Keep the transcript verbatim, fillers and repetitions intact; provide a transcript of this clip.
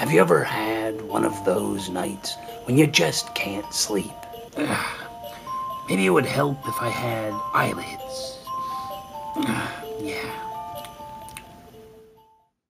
Have you ever had one of those nights when you just can't sleep? Maybe it would help if I had eyelids. Yeah.